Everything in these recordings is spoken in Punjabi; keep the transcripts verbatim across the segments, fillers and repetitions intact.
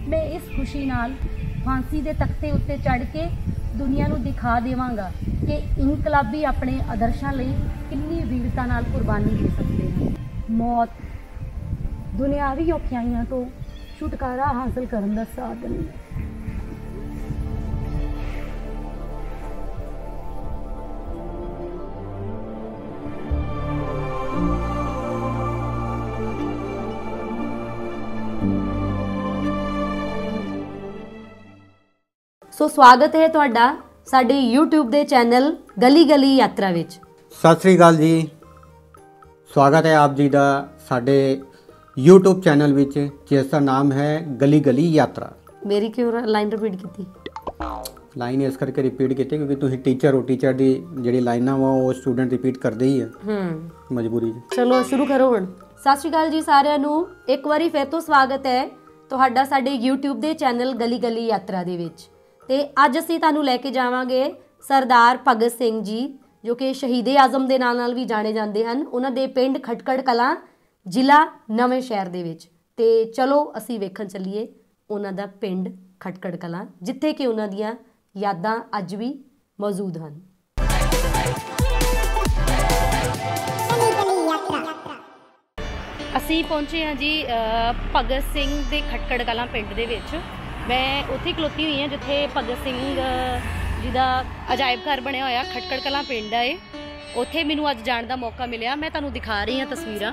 मैं इस खुशी नाल फांसी के तख्ते उत्ते चढ़ के दुनिया नूं दिखा देवांगा कि इनकलाबी अपने आदर्शां लई कितनी वीरता नाल कुर्बानी दे सकते हैं। मौत दुनियावी औखियाइयां तो छुटकारा हासिल करने का साधन है। सो स्वागत है तुहाडा साडे यूट्यूब दे चैनल गली गली यात्रा विच। सत श्री अकाल जी, स्वागत है आप जी का साडे यूट्यूब चैनल विच जिसका नाम है गली गली यात्रा। मेरी क्यों लाइन रिपीट की? लाइन इस करके रिपीट की क्योंकि तुम टीचर हो, टीचर की जी लाइना वा वो स्टूडेंट रिपीट करते ही है मजबूरी। चलो शुरू करो हुण। सत श्री अकाल जी सारिਆਂ ਨੂੰ एक बारी फिर तो स्वागत है तुहाडा साडे यूट्यूब दे चैनल गली गली यात्रा दे विच। ਤੇ ਅੱਜ ਅਸੀਂ ਤੁਹਾਨੂੰ ਲੈ ਕੇ ਜਾਵਾਂਗੇ ਸਰਦਾਰ ਭਗਤ ਸਿੰਘ ਜੀ ਜੋ ਕਿ ਸ਼ਹੀਦ ਆਜ਼ਮ ਦੇ ਨਾਂ ਨਾਲ ਵੀ ਜਾਣੇ ਜਾਂਦੇ ਹਨ। ਉਹਨਾਂ ਦੇ ਪਿੰਡ ਖਟਕੜ ਕਲਾਂ ਜ਼ਿਲ੍ਹਾ ਨਵੇਂ ਸ਼ਹਿਰ ਦੇ ਵਿੱਚ। ਤੇ ਚਲੋ ਅਸੀਂ ਵੇਖਣ ਚੱਲੀਏ ਉਹਨਾਂ ਦਾ ਪਿੰਡ ਖਟਕੜ ਕਲਾਂ ਜਿੱਥੇ ਕਿ ਉਹਨਾਂ ਦੀਆਂ ਯਾਦਾਂ ਅੱਜ ਵੀ ਮੌਜੂਦ ਹਨ। ਅਸੀਂ ਪਹੁੰਚੇ ਹਾਂ ਜੀ ਭਗਤ ਸਿੰਘ ਦੇ ਖਟਕੜ ਕਲਾਂ ਪਿੰਡ ਦੇ ਵਿੱਚ। मैं उत्थे खलोती हुई हाँ जिथे भगत सिंह जी का अजायब घर बनया होया खटकड़ कलां पिंड है। उत्थे मैनू अज जाण दा मौका मिलिया। मैं तुहानू दिखा रही हाँ तस्वीरां।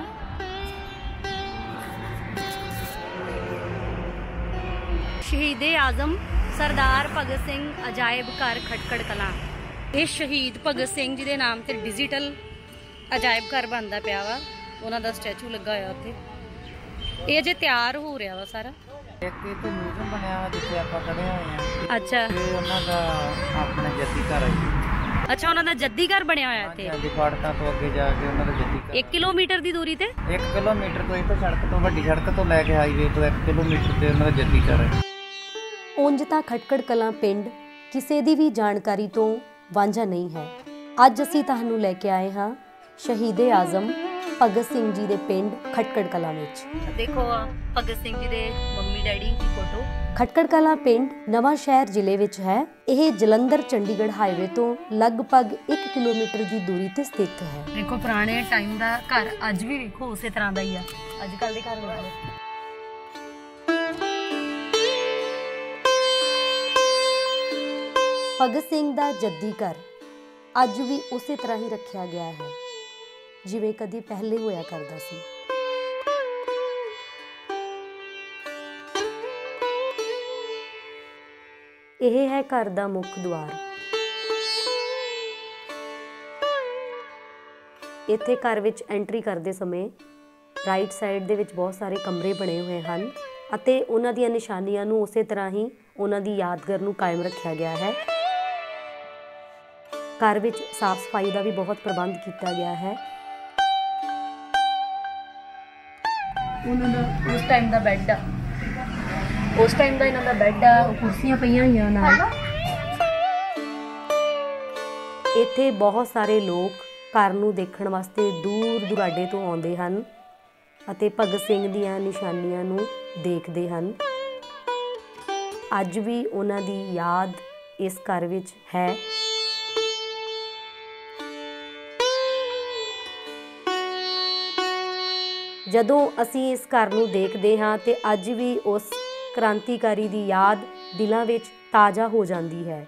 शहीद आजम सरदार भगत सिंह अजायब घर खटकड़ कलां। ये शहीद भगत सिंह जी के नाम से डिजिटल अजायब घर बनता पाया वा। उन्हां दा स्टैचू लगा होया उत्थे। ये अजे तैयार हो रहा वा सारा। एक तो म्यूजियम बनया हुआ जिथे आपां खड़े होए हैं। अच्छा, ते उन्हां दा अपना जद्दी घर है। अच्छा, उन्हां दा जद्दी घर बनया होया इत्थे। हां जी, फाटकां तो अगे जाके उन्हां दा जद्दी घर। एक किलोमीटर दी दूरी ते एक किलोमीटर तो इत्थे सड़क तो वड्डी सड़क तो लैके हाईवे तो एक किलोमीटर ते उन्हां दा जद्दी घर है। ਉਂਝ ਤਾਂ ਖਟਕੜ ਕਲਾਂ ਪਿੰਡ ਕਿਸੇ ਦੀ ਵੀ ਜਾਣਕਾਰੀ ਤੋਂ ਵਾਂਝਾ ਨਹੀਂ ਹੈ। ਅੱਜ ਅਸੀਂ ਤੁਹਾਨੂੰ ਲੈ ਕੇ ਆਏ ਹਾਂ ਸ਼ਹੀਦ ਆਜ਼ਮ ਭਗਤ ਸਿੰਘ ਜੀ ਦੇ ਪਿੰਡ ਖਟਕੜ ਕਲਾਂ ਵਿੱਚ। ਦੇਖੋ ਭਗਤ ਸਿੰਘ ਜੀ ਦੇ ਮੰਮੀ ਡੈਡੀ ਦੀ ਫੋਟੋ। ਖਟਕੜ ਕਲਾਂ ਪਿੰਡ ਨਵਾਂ ਸ਼ਹਿਰ ਜ਼ਿਲ੍ਹੇ ਵਿੱਚ ਹੈ। ਇਹ ਜਲੰਧਰ ਚੰਡੀਗੜ੍ਹ ਹਾਈਵੇ ਤੋਂ ਲਗਭਗ ਇੱਕ ਕਿਲੋਮੀਟਰ ਦੀ ਦੂਰੀ ਤੇ ਸਥਿਤ ਹੈ। ਦੇਖੋ ਪੁਰਾਣੇ ਟਾਈਮ ਦਾ ਘਰ ਅੱਜ ਵੀ ਵੇਖੋ ਉਸੇ ਤਰ੍ਹਾਂ ਦਾ ਹੀ ਆ। ਅੱਜ ਕੱਲ ਦੇ ਘਰ ਵਾਲੇ ਭਗਤ ਸਿੰਘ ਦਾ ਜੱਦੀ ਘਰ ਅੱਜ ਵੀ ਉਸੇ ਤਰ੍ਹਾਂ ਹੀ ਰੱਖਿਆ ਗਿਆ ਹੈ ਜਿਵੇਂ ਕਦੀ ਪਹਿਲੇ ਹੋਇਆ ਕਰਦਾ ਸੀ। ਇਹ ਹੈ ਘਰ ਦਾ ਮੁੱਖ ਦੁਆਰ। ਇੱਥੇ ਘਰ ਵਿੱਚ ਐਂਟਰੀ ਕਰਦੇ ਸਮੇਂ ਰਾਈਟ ਸਾਈਡ ਦੇ ਵਿੱਚ ਬਹੁਤ ਸਾਰੇ ਕਮਰੇ ਬਣੇ ਹੋਏ ਹਨ ਅਤੇ ਉਹਨਾਂ ਦੀਆਂ ਨਿਸ਼ਾਨੀਆਂ ਨੂੰ ਉਸੇ ਤਰ੍ਹਾਂ ਹੀ ਉਹਨਾਂ ਦੀ ਯਾਦਗਾਰ ਨੂੰ ਕਾਇਮ ਰੱਖਿਆ ਗਿਆ ਹੈ। ਘਰ ਵਿੱਚ ਸਾਫ਼ ਸਫਾਈ ਦਾ ਵੀ ਬਹੁਤ ਪ੍ਰਬੰਧ ਕੀਤਾ ਗਿਆ ਹੈ। ਉਹਨਾਂ ਦਾ ਉਸ ਟਾਈਮ ਦਾ ਬੈੱਡ ਆ, ਉਸ ਟਾਈਮ ਦਾ ਇਹਨਾਂ ਦਾ ਬੈੱਡ ਆ, ਕੁਰਸੀਆਂ ਪਈਆਂ ਹੋਈਆਂ ਨਾਲ। ਇੱਥੇ ਬਹੁਤ ਸਾਰੇ ਲੋਕ ਘਰ ਨੂੰ ਦੇਖਣ ਵਾਸਤੇ ਦੂਰ ਦੁਰਾਡੇ ਤੋਂ ਆਉਂਦੇ ਹਨ ਅਤੇ ਭਗਤ ਸਿੰਘ ਦੀਆਂ ਨਿਸ਼ਾਨੀਆਂ ਨੂੰ ਦੇਖਦੇ ਹਨ। ਅੱਜ ਵੀ ਉਹਨਾਂ ਦੀ ਯਾਦ ਇਸ ਘਰ ਵਿੱਚ ਹੈ। ਜਦੋਂ ਅਸੀਂ ਇਸ ਘਰ ਨੂੰ ਦੇਖਦੇ ਹਾਂ ਤੇ ਅੱਜ ਵੀ ਉਸ ਕ੍ਰਾਂਤੀਕਾਰੀ ਦੀ ਯਾਦ ਦਿਲਾਂ ਵਿੱਚ ਤਾਜ਼ਾ ਹੋ ਜਾਂਦੀ ਹੈ।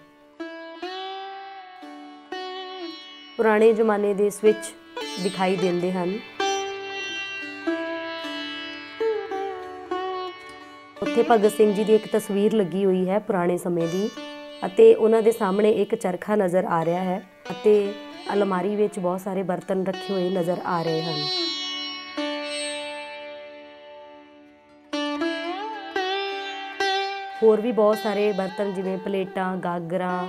ਪੁਰਾਣੇ ਜ਼ਮਾਨੇ ਦੇ ਸਵਿਚ ਦਿਖਾਈ ਦਿੰਦੇ ਹਨ। ਉੱਥੇ ਭਗਤ ਸਿੰਘ ਜੀ ਦੀ ਇੱਕ ਤਸਵੀਰ ਲੱਗੀ ਹੋਈ ਹੈ ਪੁਰਾਣੇ ਸਮੇਂ ਦੀ ਅਤੇ ਉਹਨਾਂ ਦੇ ਸਾਹਮਣੇ ਇੱਕ ਚਰਖਾ ਨਜ਼ਰ ਆ ਰਿਹਾ ਹੈ ਅਤੇ ਅਲਮਾਰੀ ਵਿੱਚ ਬਹੁਤ ਸਾਰੇ ਬਰਤਨ ਰੱਖੇ ਹੋਏ ਨਜ਼ਰ ਆ ਰਹੇ ਹਨ। ਹੋਰ ਵੀ ਬਹੁਤ ਸਾਰੇ ਬਰਤਨ ਜਿਵੇਂ ਪਲੇਟਾਂ, ਗਾਗਰਾਂ,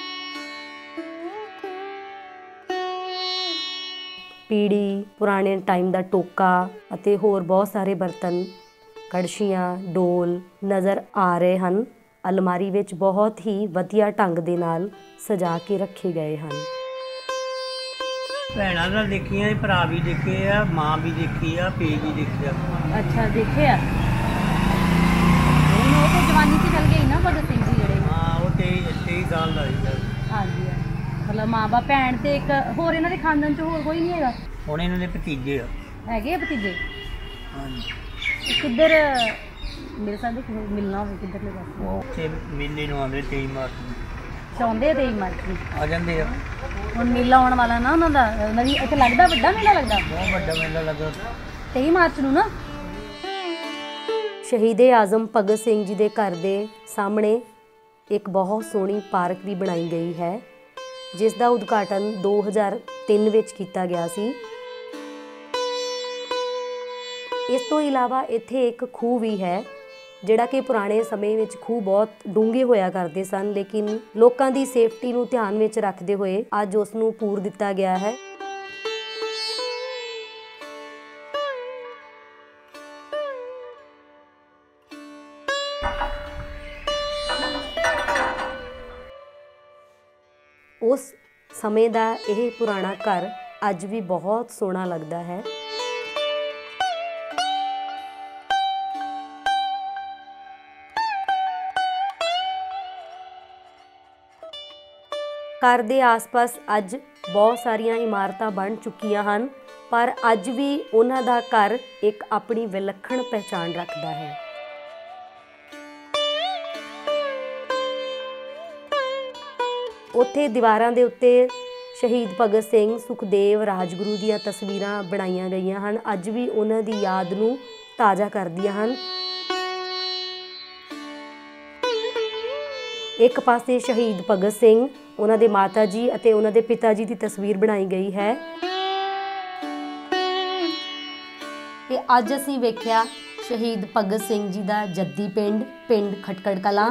ਪੀੜੀ, ਪੁਰਾਣੇ ਟਾਈਮ ਦਾ ਟੋਕਾ ਅਤੇ ਹੋਰ ਬਹੁਤ ਸਾਰੇ ਬਰਤਨ, ਕੜਛੀਆਂ, ਡੋਲ ਨਜ਼ਰ ਆ ਰਹੇ ਹਨ। ਅਲਮਾਰੀ ਵਿੱਚ ਬਹੁਤ ਹੀ ਵਧੀਆ ਢੰਗ ਦੇ ਨਾਲ ਸਜਾ ਕੇ ਰੱਖੇ ਗਏ ਹਨ। ਭੈਣਾਂ ਨਾਲ ਦੇਖੀਆਂ, ਭਰਾ ਵੀ ਦੇਖੇ ਆ, ਮਾਂ ਵੀ ਦੇਖੀ ਆ, ਪੀ ਵੀ ਦੇਖਿਆ। ਅੱਛਾ, ਦੇਖਿਆ। ਇਲਾਵਾ ਭੈਣ ਤੇ ਇੱਕ ਹੋਰ ਇਹਨਾਂ ਦੇ ਖਾਨਦਾਨ 'ਚ ਹੋਰ ਕੋਈ ਨਹੀਂ ਹੈਗਾ? ਹੁਣ ਇਹਨਾਂ ਦੇ ਭਤੀਜੇ ਆ। ਹੈਗੇ ਆ ਭਤੀਜੇ? ਹਾਂਜੀ। ਕਿੱਧਰ ਮਿਲ ਸਕਦੇ, ਕਿਵੇਂ ਮਿਲਣਾ ਹੋਵੇ ਕਿੱਧਰਲੇ ਪਾਸੇ? ਉਹ ਉੱਥੇ ਮੇਲੇ ਨੂੰ ਆਉਂਦੇ ਤੇਈ ਮਾਰਚ ਨੂੰ ਚਾਹੁੰਦੇ ਆ ਤੇਈ ਮਾਰਚ ਨੂੰ ਆ ਜਾਂਦੇ ਆ। ਹੁਣ ਮੇਲਾ ਆਉਣ ਵਾਲਾ ਨਾ ਉਹਨਾਂ ਦਾ, ਨਵੀਂ ਇੱਥੇ ਲੱਗਦਾ, ਵੱਡਾ ਮੇਲਾ ਲੱਗਦਾ ਬਹੁਤ ਵੱਡਾ ਮੇਲਾ ਲੱਗਾ ਤੇਈ ਮਾਰਚ ਨੂੰ ਨਾ। ਸ਼ਹੀਦੇ ਆਜ਼ਮ ਭਗਤ ਸਿੰਘ ਜੀ ਦੇ ਘਰ ਦੇ ਸਾਹਮਣੇ ਇੱਕ ਬਹੁਤ ਸੋਹਣੀ ਪਾਰਕ ਵੀ ਬਣਾਈ ਗਈ ਹੈ, ਜਿਸ ਦਾ ਉਦਘਾਟਨ ਦੋ ਹਜ਼ਾਰ ਤਿੰਨ ਵਿੱਚ ਕੀਤਾ ਗਿਆ ਸੀ। ਇਸ ਤੋਂ ਇਲਾਵਾ ਇੱਥੇ ਇੱਕ ਖੂਹ ਵੀ ਹੈ, ਜਿਹੜਾ ਕਿ ਪੁਰਾਣੇ ਸਮੇਂ ਵਿੱਚ ਖੂਹ ਬਹੁਤ ਡੂੰਘੇ ਹੋਇਆ ਕਰਦੇ ਸਨ, ਲੇਕਿਨ ਲੋਕਾਂ ਦੀ ਸੇਫਟੀ ਨੂੰ ਧਿਆਨ ਵਿੱਚ ਰੱਖਦੇ ਹੋਏ ਅੱਜ ਉਸ ਨੂੰ ਪੂਰ ਦਿੱਤਾ ਗਿਆ ਹੈ। ਉਸ ਸਮੇਂ ਦਾ ਇਹ ਪੁਰਾਣਾ ਘਰ ਅੱਜ ਵੀ ਬਹੁਤ ਸੋਹਣਾ ਲੱਗਦਾ ਹੈ। ਘਰ ਦੇ ਆਸ-ਪਾਸ ਅੱਜ ਬਹੁਤ ਸਾਰੀਆਂ ਇਮਾਰਤਾਂ ਬਣ ਚੁੱਕੀਆਂ ਹਨ, ਪਰ ਅੱਜ ਵੀ ਉਹਨਾਂ ਦਾ ਘਰ ਇੱਕ ਆਪਣੀ ਵਿਲੱਖਣ ਪਹਿਚਾਣ ਰੱਖਦਾ ਹੈ। ਉੱਥੇ ਦੀਵਾਰਾਂ ਦੇ ਉੱਤੇ ਸ਼ਹੀਦ ਭਗਤ ਸਿੰਘ, ਸੁਖਦੇਵ, ਰਾਜਗੁਰੂ ਦੀਆਂ ਤਸਵੀਰਾਂ ਬਣਾਈਆਂ ਗਈਆਂ ਹਨ, ਅੱਜ ਵੀ ਉਹਨਾਂ ਦੀ ਯਾਦ ਨੂੰ ਤਾਜ਼ਾ ਕਰਦੀਆਂ ਹਨ। ਇੱਕ ਪਾਸੇ ਸ਼ਹੀਦ ਭਗਤ ਸਿੰਘ, ਉਹਨਾਂ ਦੇ ਮਾਤਾ ਜੀ ਅਤੇ ਉਹਨਾਂ ਦੇ ਪਿਤਾ ਜੀ ਦੀ ਤਸਵੀਰ ਬਣਾਈ ਗਈ ਹੈ। ਤੇ ਅੱਜ ਅਸੀਂ ਵੇਖਿਆ ਸ਼ਹੀਦ ਭਗਤ ਸਿੰਘ ਜੀ ਦਾ ਜੱਦੀ ਪਿੰਡ ਪਿੰਡ ਖਟਕੜ ਕਲਾਂ।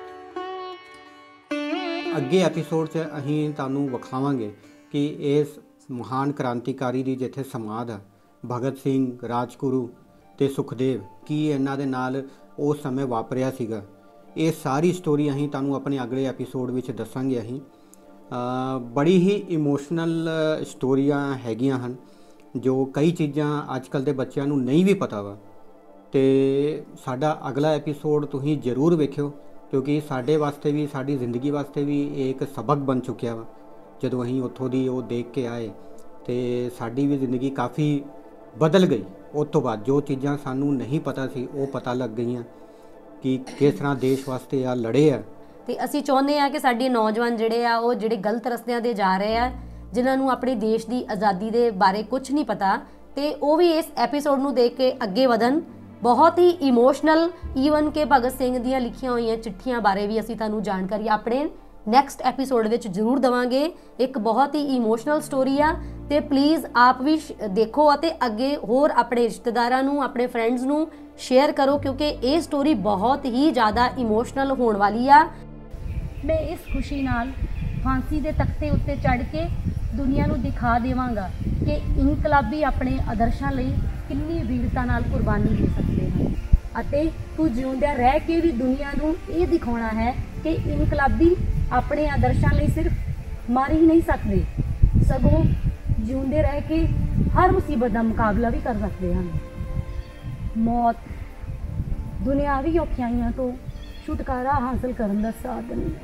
ਅੱਗੇ ਐਪੀਸੋਡ 'ਚ ਅਸੀਂ ਤੁਹਾਨੂੰ ਵਿਖਾਵਾਂਗੇ ਕਿ ਇਸ ਮਹਾਨ ਕ੍ਰਾਂਤੀਕਾਰੀ ਦੀ ਜਿੱਥੇ ਸਮਾਧ ਹੈ, ਭਗਤ ਸਿੰਘ, ਰਾਜਗੁਰੂ ਤੇ ਸੁਖਦੇਵ, ਕੀ ਇਹਨਾਂ ਦੇ ਨਾਲ ਉਸ ਸਮੇਂ ਵਾਪਰਿਆ ਸੀਗਾ। ਇਹ ਸਾਰੀ ਸਟੋਰੀ ਅਸੀਂ ਤੁਹਾਨੂੰ ਆਪਣੇ ਅਗਲੇ ਐਪੀਸੋਡ ਵਿੱਚ ਦੱਸਾਂਗੇ। ਅਸੀਂ ਬੜੀ ਹੀ ਇਮੋਸ਼ਨਲ ਸਟੋਰੀਆਂ ਹੈਗੀਆਂ ਹਨ, ਜੋ ਕਈ ਚੀਜ਼ਾਂ ਅੱਜ ਕੱਲ੍ਹ ਦੇ ਬੱਚਿਆਂ ਨੂੰ ਨਹੀਂ ਵੀ ਪਤਾ ਵਾ। ਅਤੇ ਸਾਡਾ ਅਗਲਾ ਐਪੀਸੋਡ ਤੁਸੀਂ ਜ਼ਰੂਰ ਵੇਖਿਓ, ਕਿਉਂਕਿ ਸਾਡੇ ਵਾਸਤੇ ਵੀ, ਸਾਡੀ ਜ਼ਿੰਦਗੀ ਵਾਸਤੇ ਵੀ ਇਹ ਇੱਕ ਸਬਕ ਬਣ ਚੁੱਕਿਆ ਵਾ। ਜਦੋਂ ਅਸੀਂ ਉੱਥੋਂ ਦੀ ਉਹ ਦੇਖ ਕੇ ਆਏ ਅਤੇ ਸਾਡੀ ਵੀ ਜ਼ਿੰਦਗੀ ਕਾਫੀ ਬਦਲ ਗਈ। ਉਸ ਤੋਂ ਬਾਅਦ ਜੋ ਚੀਜ਼ਾਂ ਸਾਨੂੰ ਨਹੀਂ ਪਤਾ ਸੀ ਉਹ ਪਤਾ ਲੱਗ ਗਈਆਂ ਕਿ ਕਿਸ ਤਰ੍ਹਾਂ ਦੇਸ਼ ਵਾਸਤੇ ਆ ਲੜੇ ਆ। ਤੇ ਅਸੀਂ ਚਾਹੁੰਦੇ ਹਾਂ ਕਿ ਸਾਡੇ ਨੌਜਵਾਨ ਜਿਹੜੇ ਆ ਉਹ ਜਿਹੜੇ ਗਲਤ ਰਸਤਿਆਂ 'ਤੇ ਜਾ ਰਹੇ ਆ, ਜਿਨ੍ਹਾਂ ਨੂੰ ਆਪਣੇ ਦੇਸ਼ ਦੀ ਆਜ਼ਾਦੀ ਦੇ ਬਾਰੇ ਕੁਝ ਨਹੀਂ ਪਤਾ, ਤੇ ਉਹ ਵੀ ਇਸ ਐਪੀਸੋਡ ਨੂੰ ਦੇਖ ਕੇ ਅੱਗੇ ਵਧਣ। ਬਹੁਤ ਹੀ ਇਮੋਸ਼ਨਲ, ਈਵਨ ਕਿ ਭਗਤ ਸਿੰਘ ਦੀਆਂ ਲਿਖੀਆਂ ਹੋਈਆਂ ਚਿੱਠੀਆਂ ਬਾਰੇ ਵੀ ਅਸੀਂ ਤੁਹਾਨੂੰ ਜਾਣਕਾਰੀ ਆਪਣੇ ਨੈਕਸਟ ਐਪੀਸੋਡ ਵਿੱਚ ਜ਼ਰੂਰ ਦੇਵਾਂਗੇ। ਇੱਕ ਬਹੁਤ ਹੀ ਇਮੋਸ਼ਨਲ ਸਟੋਰੀ ਆ, ਤੇ ਪਲੀਜ਼ ਆਪ ਵੀ ਦੇਖੋ ਅਤੇ ਅੱਗੇ ਹੋਰ ਆਪਣੇ ਰਿਸ਼ਤੇਦਾਰਾਂ ਨੂੰ, ਆਪਣੇ ਫਰੈਂਡਸ ਨੂੰ ਸ਼ੇਅਰ ਕਰੋ, ਕਿਉਂਕਿ ਇਹ ਸਟੋਰੀ ਬਹੁਤ ਹੀ ਜ਼ਿਆਦਾ ਇਮੋਸ਼ਨਲ ਹੋਣ ਵਾਲੀ ਆ। ਮੈਂ ਇਸ ਖੁਸ਼ੀ ਨਾਲ ਫਾਂਸੀ ਦੇ ਤਖਤੇ ਉੱਤੇ ਚੜ੍ਹ ਕੇ ਦੁਨੀਆ ਨੂੰ ਦਿਖਾ ਦੇਵਾਂਗਾ ਕਿ ਇਨਕਲਾਬੀ ਆਪਣੇ ਆਦਰਸ਼ਾਂ ਲਈ ਕਿੰਨੀ ਵੀਰਤਾ ਨਾਲ ਕੁਰਬਾਨੀ ਦੇ ਸਕਦੇ ਹਨ, ਅਤੇ ਤੂੰ ਜਿਉਂਦਿਆਂ ਰਹਿ ਕੇ ਵੀ ਦੁਨੀਆ ਨੂੰ ਇਹ ਦਿਖਾਉਣਾ ਹੈ ਕਿ ਇਨਕਲਾਬੀ ਆਪਣੇ ਆਦਰਸ਼ਾਂ ਲਈ ਸਿਰਫ ਮਰ ਹੀ ਨਹੀਂ ਸਕਦੇ, ਸਗੋਂ ਜਿਉਂਦੇ ਰਹਿ ਕੇ ਹਰ ਮੁਸੀਬਤ ਦਾ ਮੁਕਾਬਲਾ ਵੀ ਕਰ ਸਕਦੇ ਹਨ। ਮੌਤ ਦੁਨਿਆਵੀ ਔਖਿਆਈਆਂ ਤੋਂ ਛੁਟਕਾਰਾ ਹਾਸਲ ਕਰਨ ਦਾ ਸਾਧਨ ਹੈ।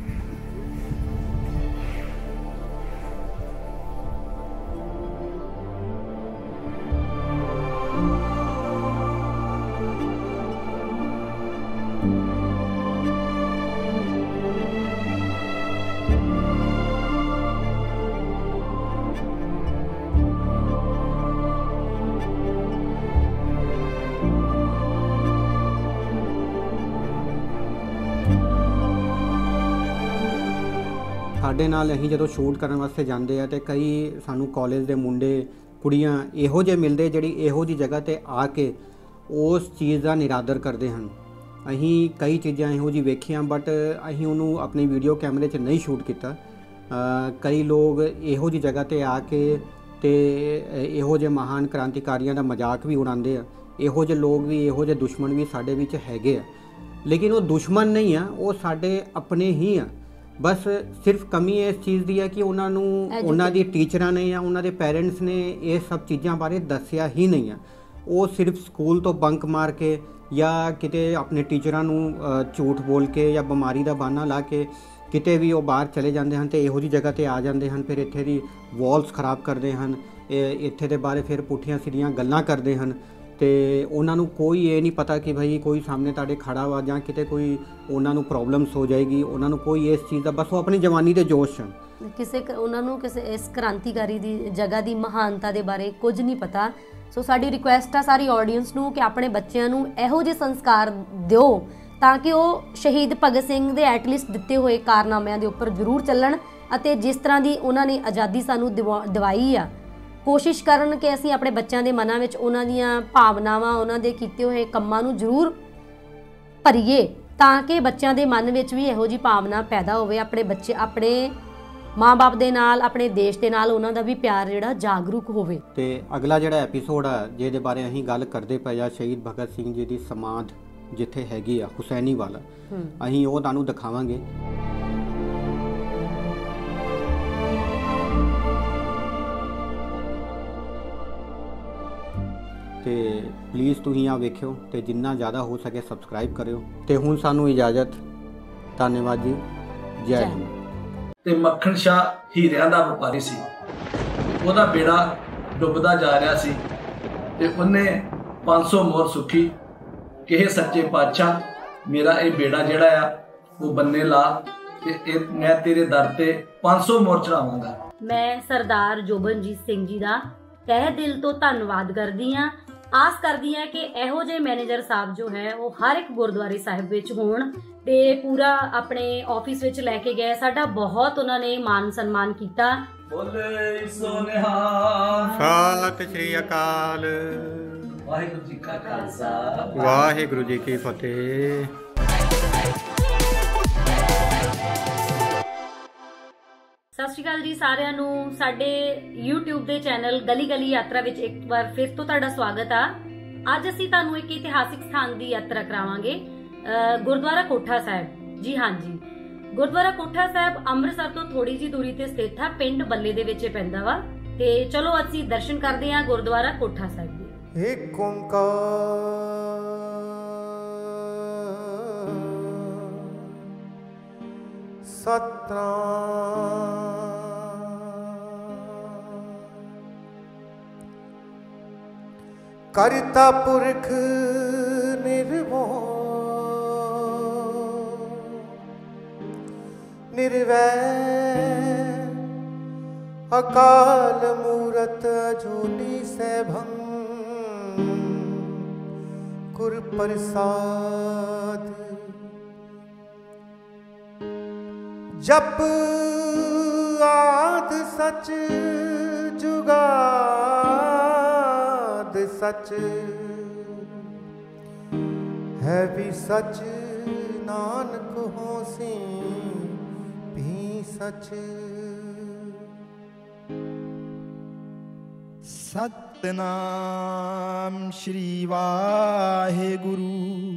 ਸਾਡੇ ਨਾਲ ਅਸੀਂ ਜਦੋਂ ਸ਼ੂਟ ਕਰਨ ਵਾਸਤੇ ਜਾਂਦੇ ਆ, ਤੇ ਕਈ ਸਾਨੂੰ ਕਾਲਜ ਦੇ ਮੁੰਡੇ ਕੁੜੀਆਂ ਇਹੋ ਜਿਹੇ ਮਿਲਦੇ ਜਿਹੜੀ ਇਹੋ ਜਿਹੀ ਜਗ੍ਹਾ 'ਤੇ ਆ ਕੇ ਉਸ ਚੀਜ਼ ਦਾ ਨਿਰਾਦਰ ਕਰਦੇ ਹਨ। ਅਸੀਂ ਕਈ ਚੀਜ਼ਾਂ ਇਹੋ ਜਿਹੀ ਵੇਖੀਆਂ, ਬਟ ਅਸੀਂ ਉਹਨੂੰ ਆਪਣੀ ਵੀਡੀਓ ਕੈਮਰੇ 'ਚ ਨਹੀਂ ਸ਼ੂਟ ਕੀਤਾ। ਕਈ ਲੋਕ ਇਹੋ ਜਿਹੀ ਜਗ੍ਹਾ 'ਤੇ ਆ ਕੇ ਤੇ ਇਹੋ ਜਿਹੇ ਮਹਾਨ ਕ੍ਰਾਂਤੀਕਾਰੀਆਂ ਦਾ ਮਜ਼ਾਕ ਵੀ ਉਡਾਉਂਦੇ ਆ। ਇਹੋ ਜਿਹੇ ਲੋਕ ਵੀ, ਇਹੋ ਜਿਹੇ ਦੁਸ਼ਮਣ ਵੀ ਸਾਡੇ ਵਿੱਚ ਹੈਗੇ ਆ, ਲੇਕਿਨ ਉਹ ਦੁਸ਼ਮਣ ਨਹੀਂ ਆ, ਉਹ ਸਾਡੇ ਆਪਣੇ ਹੀ ਆ। ਬਸ ਸਿਰਫ ਕਮੀ ਇਸ ਚੀਜ਼ ਦੀ ਹੈ ਕਿ ਉਹਨਾਂ ਨੂੰ ਉਹਨਾਂ ਦੀ ਟੀਚਰਾਂ ਨੇ ਜਾਂ ਉਹਨਾਂ ਦੇ ਪੈਰੈਂਟਸ ਨੇ ਇਹ ਸਭ ਚੀਜ਼ਾਂ ਬਾਰੇ ਦੱਸਿਆ ਹੀ ਨਹੀਂ ਆ। ਉਹ ਸਿਰਫ ਸਕੂਲ ਤੋਂ ਬੰਕ ਮਾਰ ਕੇ ਜਾਂ ਕਿਤੇ ਆਪਣੇ ਟੀਚਰਾਂ ਨੂੰ ਝੂਠ ਬੋਲ ਕੇ ਜਾਂ ਬਿਮਾਰੀ ਦਾ ਬਹਾਨਾ ਲਾ ਕੇ ਕਿਤੇ ਵੀ ਉਹ ਬਾਹਰ ਚਲੇ ਜਾਂਦੇ ਹਨ ਤੇ ਇਹੋ ਜਿਹੀ ਜਗ੍ਹਾ ਤੇ ਆ ਜਾਂਦੇ ਹਨ, ਫਿਰ ਇੱਥੇ ਦੀ ਵਾਲਸ ਖਰਾਬ ਕਰਦੇ ਹਨ, ਇਹ ਇੱਥੇ ਦੇ ਬਾਰੇ ਫਿਰ ਪੁੱਠੀਆਂ ਸਿੱਧੀਆਂ ਗੱਲਾਂ ਕਰਦੇ ਹਨ ਤੇ ਉਹਨਾਂ ਨੂੰ ਕੋਈ ਇਹ ਨਹੀਂ ਪਤਾ ਕਿ ਭਾਈ ਕੋਈ ਸਾਹਮਣੇ ਤੁਹਾਡੇ ਖੜਾ ਵਾ ਜਾਂ ਕਿਤੇ ਕੋਈ ਉਹਨਾਂ ਨੂੰ ਪ੍ਰੋਬਲਮਸ ਹੋ ਜਾਏਗੀ। ਉਹਨਾਂ ਨੂੰ ਕੋਈ ਇਸ ਚੀਜ਼ ਦਾ, ਬਸ ਉਹ ਆਪਣੀ ਜਵਾਨੀ ਦੇ ਜੋਸ਼ ਹਨ। ਕਿਸੇ ਕ- ਉਹਨਾਂ ਨੂੰ ਕਿਸੇ ਇਸ ਕ੍ਰਾਂਤੀਕਾਰੀ ਦੀ ਜਗ੍ਹਾ ਦੀ ਮਹਾਨਤਾ ਦੇ ਬਾਰੇ ਕੁਝ ਨਹੀਂ ਪਤਾ। ਸੋ ਸਾਡੀ ਰਿਕੁਐਸਟ ਆ ਸਾਰੀ ਆਡੀਅנס ਨੂੰ ਕਿ ਆਪਣੇ ਬੱਚਿਆਂ ਨੂੰ ਇਹੋ ਜਿਹੇ ਸੰਸਕਾਰ ਦਿਓ ਤਾਂ ਕਿ ਉਹ ਸ਼ਹੀਦ ਭਗਤ ਸਿੰਘ ਦੇ ਐਟਲੀਸਟ ਦਿੱਤੇ ਹੋਏ ਕਾਰਨਾਮਿਆਂ ਦੇ ਉੱਪਰ ਜ਼ਰੂਰ ਚੱਲਣ ਅਤੇ ਜਿਸ ਤਰ੍ਹਾਂ ਦੀ ਉਹਨਾਂ ਨੇ ਆਜ਼ਾਦੀ ਸਾਨੂੰ ਦਿਵਾ- ਦਿਵਾਈ ਆ, ਕੋਸ਼ਿਸ਼ ਕਰਨ ਕਿ ਅਸੀਂ ਆਪਣੇ ਬੱਚਿਆਂ ਦੇ ਮਨਾਂ ਵਿੱਚ ਉਹਨਾਂ ਦੀਆਂ ਭਾਵਨਾਵਾਂ, ਉਹਨਾਂ ਦੇ ਕੀਤੇ ਹੋਏ ਕੰਮਾਂ ਨੂੰ ਜ਼ਰੂਰ ਭਰੀਏ ਤਾਂ ਕਿ ਬੱਚਿਆਂ ਦੇ ਮਨ ਵਿੱਚ ਵੀ ਇਹੋ ਜਿਹੀ ਭਾਵਨਾ ਪੈਦਾ ਹੋਵੇ। ਆਪਣੇ ਬੱਚੇ ਆਪਣੇ ਮਾਂ-ਬਾਪ ਦੇ ਨਾਲ, ਆਪਣੇ ਦੇਸ਼ ਦੇ ਨਾਲ ਉਹਨਾਂ ਦਾ ਵੀ ਪਿਆਰ ਜਿਹੜਾ ਜਾਗਰੂਕ ਹੋਵੇ। ਤੇ ਅਗਲਾ ਜਿਹੜਾ ਐਪੀਸੋਡ ਆ ਜਿਹਦੇ ਬਾਰੇ ਅਸੀਂ ਗੱਲ ਕਰਦੇ ਪਏ ਆ, ਸ਼ਹੀਦ ਭਗਤ ਸਿੰਘ ਜੀ ਦੀ ਸਮਾਧ ਜਿੱਥੇ ਹੈਗੀ ਆ ਹੁਸੈਨੀ ਵਾਲਾ, ਅਸੀਂ ਉਹ ਤੁਹਾਨੂੰ ਦਿਖਾਵਾਂਗੇ। ਤੇ ਪਲੀਜ਼ ਤੁਸੀਂ ਆ ਵੇਖਿਓ ਤੇ ਜਿੰਨਾ ਜ਼ਿਆਦਾ ਹੋ ਸਕੇ ਸਬਸਕ੍ਰਾਈਬ ਕਰਿਓ। ਤੇ ਹੁਣ ਸਾਨੂੰ ਇਜਾਜ਼ਤ, ਧੰਨਵਾਦ ਜੀ, ਜੈ ਹਿੰਦ। ਤੇ ਮੱਖਣ ਸ਼ਾਹ ਹੀਰਿਆਂ ਦਾ ਵਪਾਰੀ ਸੀ, ਉਹਦਾ ਬੇੜਾ ਡੁੱਬਦਾ ਜਾ ਰਿਹਾ ਸੀ ਤੇ ਉਹਨੇ ਪੰਜ ਸੌ ਮੋਹਰ ਸੁੱਖੀ ਕਿ ਇਹ ਸੱਚੇ ਪਾਤਸ਼ਾਹ ਮੇਰਾ ਇਹ ਬੇੜਾ ਜਿਹੜਾ ਆ ਉਹ ਬੰਨੇ ਲਾ ਤੇ ਇਹ ਮੈਂ ਤੇਰੇ ਦਰ ਤੇ ਪੰਜ ਸੌ ਮੋਹਰ ਚੜਾਵਾਂਗਾ। ਮੈਂ ਸਰਦਾਰ ਜੋਬਨਜੀਤ ਸਿੰਘ ਜੀ ਦਾ ਤਹਿ ਦਿਲ ਤੋਂ ਧੰਨਵਾਦ ਕਰਦੀ ਹਾਂ। ਆਸ ਕਰਦੀ ਹਾਂ ਕਿ ਇਹੋ ਜਿਹੇ ਮੈਨੇਜਰ ਸਾਹਿਬ ਜੋ ਹੈ ਉਹ ਹਰ ਇੱਕ ਗੁਰਦੁਆਰੇ ਸਾਹਿਬ ਵਿੱਚ ਹੋਣ ਤੇ ਪੂਰਾ ਆਪਣੇ ਆਫਿਸ ਵਿੱਚ ਲੈ ਕੇ ਗਏ। ਸਾਡਾ ਬਹੁਤ ਉਹਨਾਂ ਨੇ ਮਾਨ ਸਨਮਾਨ ਕੀਤਾ। ਬੋਲੇ ਸੋ ਨਿਹਾਲ, ਸਤਿ ਸ਼੍ਰੀ ਅਕਾਲ, ਵਾਹਿਗੁਰੂ ਜੀ ਕਾ ਖਾਲਸਾ, ਵਾਹਿਗੁਰੂ ਜੀ ਕੀ ਫਤਿਹ। ਸਤਿ ਸ਼੍ਰੀ ਅਕਾਲ ਜੀ ਸਾਰਿਆਂ ਨੂੰ। ਸਾਡੇ YouTube ਦੇ ਚੈਨਲ ਗਲੀ ਗਲੀ ਯਾਤਰਾ ਵਿੱਚ ਇੱਕ ਵਾਰ ਫਿਰ ਤੋਂ ਤੁਹਾਡਾ ਸਵਾਗਤ ਆ। ਅੱਜ ਅਸੀਂ ਤੁਹਾਨੂੰ ਇੱਕ ਇਤਿਹਾਸਿਕ ਸਥਾਨ ਦੀ ਯਾਤਰਾ ਕਰਾਵਾਂਗੇ, ਗੁਰਦੁਆਰਾ ਕੋਠਾ ਸਾਹਿਬ। ਜੀ ਹਾਂਜੀ, ਗੁਰਦੁਆਰਾ ਕੋਠਾ ਸਾਹਿਬ ਅੰਮ੍ਰਿਤਸਰ ਤੋਂ ਥੋੜੀ ਜਿਹੀ ਦੂਰੀ ਤੇ ਸਥਿਤ ਆ, ਪਿੰਡ ਬੱਲੇ ਦੇ ਵਿੱਚ ਪੈਂਦਾ ਵਾ। ਤੇ ਚਲੋ ਅਸੀਂ ਦਰਸ਼ਨ ਕਰਦੇ ਹਾਂ ਗੁਰਦੁਆਰਾ ਕੋਠਾ ਸਾਹਿਬ ਦੇ। ਏਕ ਓੰਕਾਰ ਸਤਨਾਮ ਕਰਤਾ ਪੁਰਖ ਨਿਰਭਉ ਨਿਰਵੈਰ ਅਕਾਲ ਮੂਰਤ ਅਜੂਨੀ ਸੈਭੰ ਗੁਰ ਪ੍ਰਸਾਦ ਜਪ ਆਦ ਸਚ ਜੁਗਾਦ ਸਚ ਹੈ ਵੀ ਸਚ ਨਾਨਕ ਹੋਸੀ ਵੀ ਸਚ। ਸਤਨਾਮ ਸ਼੍ਰੀ ਵਾਹਿਗੁਰੂ,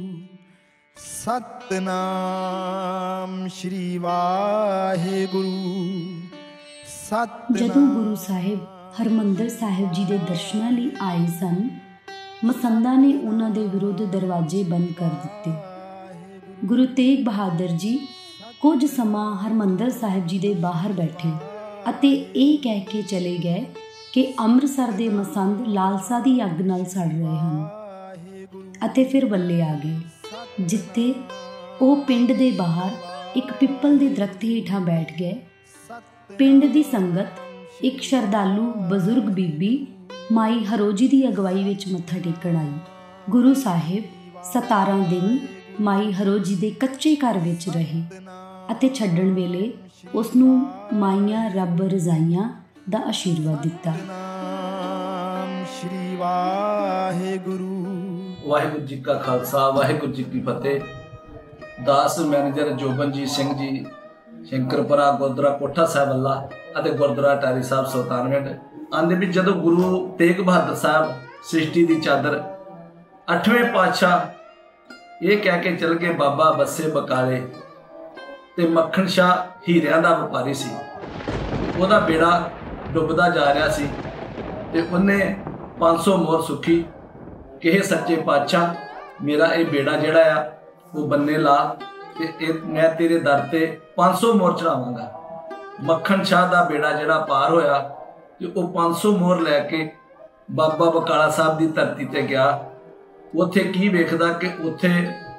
ਸਤਨਾਮ ਸ਼੍ਰੀ ਵਾਹਿਗੁਰੂ। ਜਦੋਂ ਗੁਰੂ ਸਾਹਿਬ ਹਰਮੰਦਰ ਸਾਹਿਬ ਜੀ ਦੇ ਦਰਸ਼ਨਾਂ ਲਈ ਆਏ ਸਨ, ਮਸੰਦਾਂ ਨੇ ਉਹਨਾਂ ਦੇ ਵਿਰੁੱਧ ਦਰਵਾਜ਼ੇ ਬੰਦ ਕਰ ਦਿੱਤੇ। ਗੁਰੂ ਤੇਗ ਬਹਾਦਰ ਜੀ ਕੁਝ ਸਮਾਂ ਹਰਮੰਦਰ ਸਾਹਿਬ ਜੀ ਦੇ ਬਾਹਰ ਬੈਠੇ ਅਤੇ ਇਹ ਕਹਿ ਕੇ ਚਲੇ ਗਏ ਕਿ ਅੰਮ੍ਰਿਤਸਰ ਦੇ ਮਸੰਦ ਲਾਲਸਾ ਦੀ ਅੱਗ ਨਾਲ ਸੜ ਰਹੇ ਹਨ, ਅਤੇ ਫਿਰ ਬੱਲੇ ਆ ਗਏ, ਜਿੱਥੇ ਉਹ ਪਿੰਡ ਦੇ ਬਾਹਰ ਇੱਕ ਪਿੱਪਲ ਦੇ ਦਰਖਤ ਹੇਠਾਂ ਬੈਠ ਗਏ। ਪਿੰਡ ਦੀ ਸੰਗਤ ਇੱਕ ਸ਼ਰਧਾਲੂ ਬਜ਼ੁਰਗ ਬੀਬੀ ਮਾਈ ਹਰੋਜੀ ਦੀ ਅਗਵਾਈ ਵਿੱਚ ਮੱਥਾ ਟੇਕਣ ਆਈ। ਗੁਰੂ ਸਾਹਿਬ ਸਤਾਰਾਂ ਦਿਨ ਮਾਈ ਹਰੋਜੀ ਦੇ ਕੱਚੇ ਘਰ ਵਿੱਚ ਰਹੇ ਅਤੇ ਛੱਡਣ ਵੇਲੇ ਉਸ ਨੂੰ ਮਾਈਆਂ ਰੱਬ ਰਜ਼ਾਈਆਂ ਦਾ ਆਸ਼ੀਰਵਾਦ ਦਿੱਤਾ। ਨਾਮ ਸ਼੍ਰੀ ਵਾਹਿਗੁਰੂ। ਵਾਹਿਗੁਰੂ ਜੀ ਕਾ ਖਾਲਸਾ, ਵਾਹਿਗੁਰੂ ਜੀ ਕੀ ਫਤਿਹ। ਦਾਸ ਮੈਨੇਜਰ ਜੋਬਨਜੀਤ ਸਿੰਘ ਜੀ, ਸ਼ੰਕਰਪੁਰਾ ਗੁਰਦੁਆਰਾ ਕੋਠਾ ਸਾਹਿਬ ਵੱਲਾ ਅਤੇ ਗੁਰਦੁਆਰਾ ਟਾਰੀ ਸਾਹਿਬ ਸੁਲਤਾਨਵਿੰਡ ਆਂਦੇ ਵੀ ਜਦੋਂ ਗੁਰੂ ਤੇਗ ਬਹਾਦਰ ਸਾਹਿਬ ਸ੍ਰਿਸ਼ਟੀ ਦੀ ਚਾਦਰ ਅੱਠਵੇਂ ਪਾਤਸ਼ਾਹ ਇਹ ਕਹਿ ਕੇ ਚਲ ਗਏ ਬਾਬਾ ਬੱਸੇ ਬਕਾਲੇ ਤੇ ਮੱਖਣ ਸ਼ਾਹ ਹੀਰਿਆਂ ਦਾ ਵਪਾਰੀ ਸੀ, ਉਹਦਾ ਬੇੜਾ ਡੁੱਬਦਾ ਜਾ ਰਿਹਾ ਸੀ ਤੇ ਉਹਨੇ ਪੰਜ ਸੌ ਮੋਹਰ ਸੁੱਖੀ ਕਿ ਇਹ ਸੱਚੇ ਪਾਤਸ਼ਾਹ ਮੇਰਾ ਇਹ ਬੇੜਾ ਜਿਹੜਾ ਆ ਉਹ ਬੰਨੇ ਲਾ ਤੇ ਇਹ ਮੈਂ ਤੇਰੇ ਦਰ ਤੇ ਪੰਜ सौ मोहर चढ़ावांगा। मक्खन शाह दा बेड़ा जिहड़ा पार होया ते ਉਹ ਪੰਜ सौ मोहर लैके बाबा बकाला साहब दी धरती ते गया। ਉੱਥੇ ਕੀ ਵੇਖਦਾ ਕਿ ਉੱਥੇ